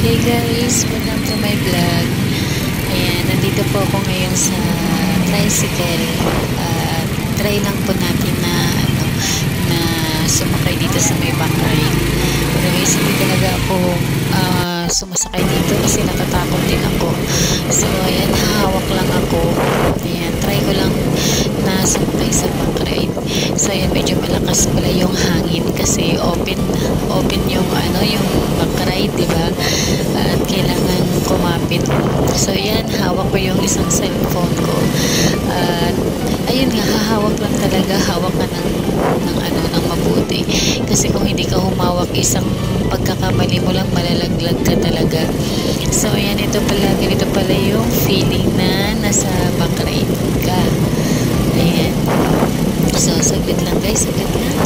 Hey guys, welcome to my vlog. Ayan, nandito po ako ngayon sa tricycle. Try lang po natin na sumakay dito sa may backride. Pero guys, hindi talaga ako sumasakay dito kasi natatakot din ako. So ayan, hahawak lang ako. Ayan, try ko lang na sumakay sa backride. So ayan, medyo malakas pala yung hangin kasi open yung yung backride, diba? At kailangan kumapit. So ayan, hawak ko yung isang cellphone ko. At ayun nga, hahawak lang talaga, hawak ka ng mabuti. Kasi kung hindi ka humawak, isang pagkakamali mo lang, malalaglag ka talaga. So ayan, ganito pala yung feeling na nasa backride ka. Ayan. So, saglit lang guys, saglit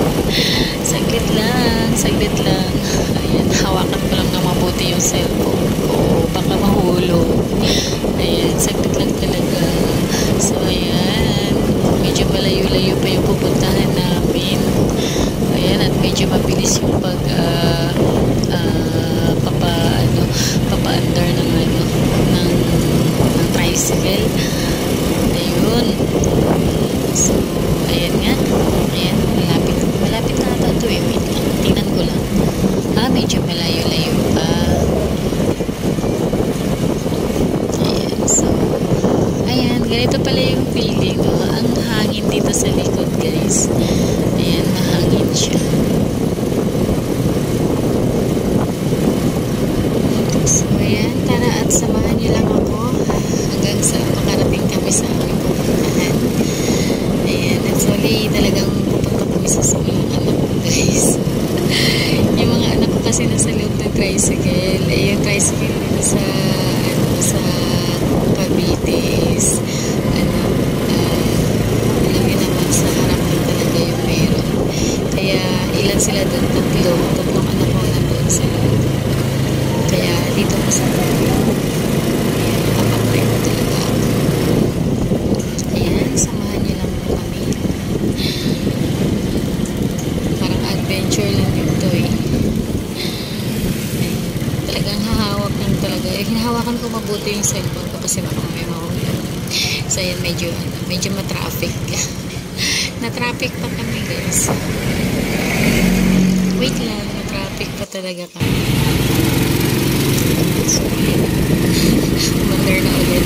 lang. Ayan, hawakan ko lang na mabuti yung cellphone ko, baka mahulog. Ayan, saglit lang talaga. So, ayan, medyo malayo-layo pa yung pupuntahan namin. Ayan, at medyo mabilis yung papa-under ng tricycle. Ayun. So, ayan nga. Ayan, malapit na ata ito eh. Wait lang, tingnan ko lang. Medyo malayo-layo pa. Ayan, so, ayan, ganito pala yung feeling, no? Ang hangin dito sa likod, guys. Ayan, mahangin siya. So, ayan, tara at samahan niyo lang ako hanggang sa makarating kami sa aming pupuntahan. Ayan, actually, talagang pupunta kami sa mga anak ko, guys. Yung mga anak ko kasi nasa loob ng tricycle. Yung tricycle dito sa Cavite is alam yun naman, sa harap din talaga yung meron. Kaya, ilan sila doon? Tatlong anak ko na doon sila. Kaya, dito ko sa Cavite. Ayan, nakapag-pray ko talaga ako. Ayan, samahan niyo lang po kami. Parang adventure lang ito eh. Talagang hahawak lang talaga. Hinahawakan ko mabuti yung cellphone ko kasi baka may mahulog. So ayan, medyo matraffic. Na-traffic pa kami, guys. Wait lang, na-traffic pa talaga kami. So umandar na ulit.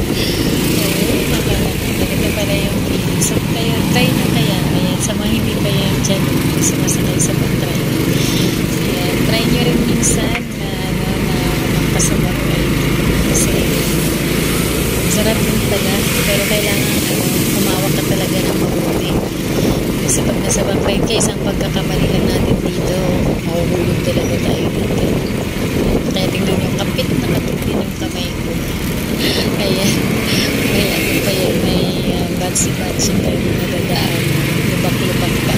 Ganito pala yung feeling. So kaya, try na kaya. Ayan, sa mga hindi pa yan dyan sumasakay sa backride. Ayan, try nyo rin minsan na magpasabak ride. Kasi sarap din pala. Pero kailangan humawak ka talaga ng mabuti. Kasi pag nasa backride ka, isang pagkakamalihan natin dito, mahuhulog talaga tayo dito. Kaya tingnan yung kapit na katupin yung kamay ko. Ayan, may batsi-batsi tayo nadadaan, lubak-lubak pa.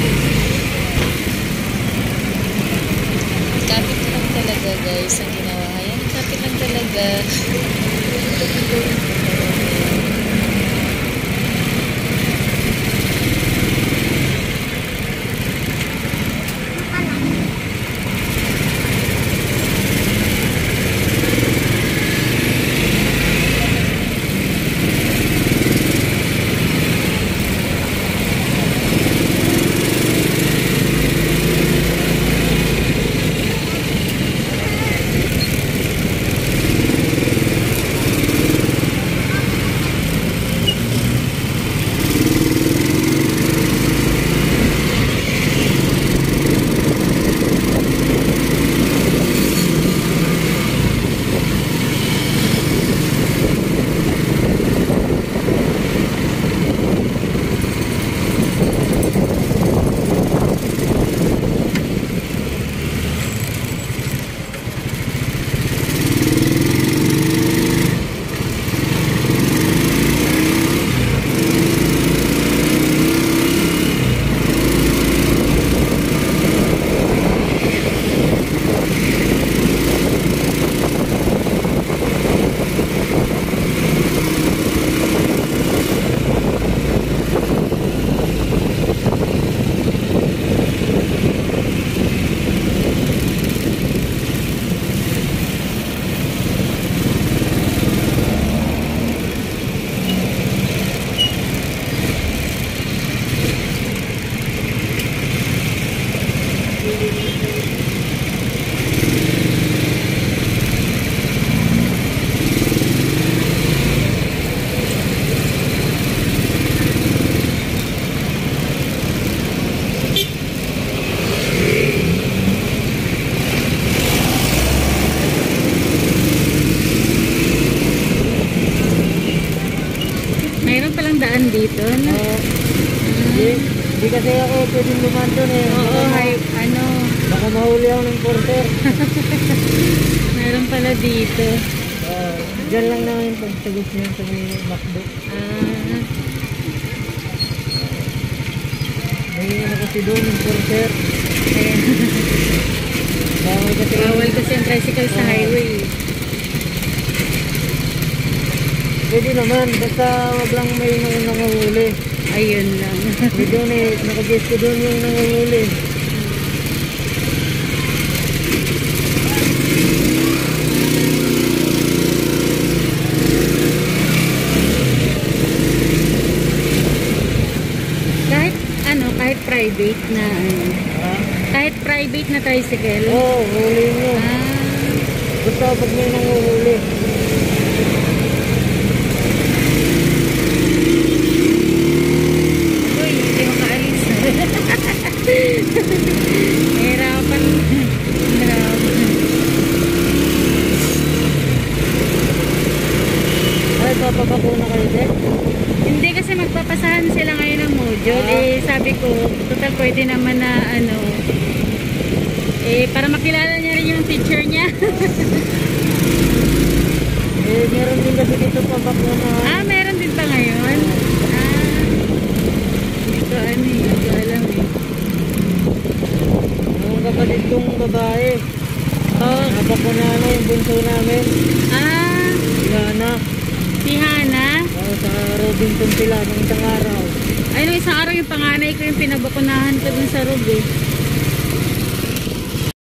Kapit lang talaga, guys, ang ginawa. Ayan, kapit lang talaga. dumaan dito. No? Di kasi ako pwedeng dumaan doon eh. Oo, ano. Baka mahuli ako ng porter. Meron pala dito. Diyan lang naman yung pagtagos niya sa may McDo. May ano kasi doon yung porter. Bawal kasi ang tricycle sa highway. Pwede naman, basta wag lang may nanganguli. Ayun lang. May doon eh, nakagest ko doon yung nanganguli. Kahit private na kahit private na tricycle. Oo, huli nyo. Basta pag may nanguhuli. Uy, hindi mo kaalis. Hirapan. Ay, papabakuna kayo din? Hindi kasi magpapasahan sila ngayon ng module. Sabi ko, total pwede naman na para makilala niya rin yung teacher niya. Meron din kasi dito papabakuna. Meron din pa ngayon? Hindi ko alam eh. Ang kapatid kong babae. Napakuna na yung bunso namin. Hana. Si Hana? Sa Robinson sila ng isang araw. Ay, nung isang araw yung panganay ko yung pinabakunahan ko dun sa Rob eh.